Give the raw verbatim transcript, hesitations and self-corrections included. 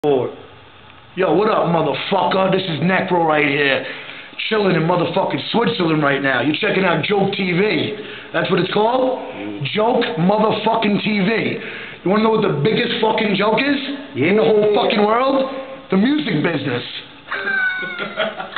Yo, what up, motherfucker? This is Necro right here, chilling in motherfucking Switzerland right now. You're checking out jokeTV. That's what it's called? Joke motherfucking T V. You wanna know what the biggest fucking joke is? Yeah. In the whole fucking world? The music business.